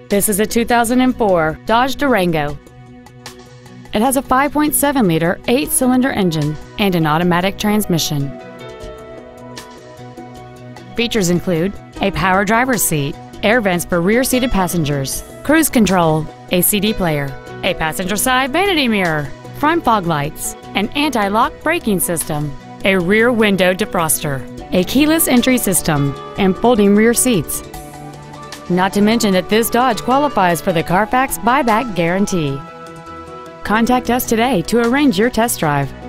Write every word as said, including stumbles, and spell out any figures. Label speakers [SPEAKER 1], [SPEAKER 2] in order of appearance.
[SPEAKER 1] This is a two thousand four Dodge Durango. It has a five point seven liter eight-cylinder engine and an automatic transmission. Features include a power driver's seat, air vents for rear-seated passengers, cruise control, a C D player, a passenger side vanity mirror, front fog lights, an anti-lock braking system, a rear window defroster, a keyless entry system, and folding rear seats. Not to mention that this Dodge qualifies for the Carfax buyback guarantee. Contact us today to arrange your test drive.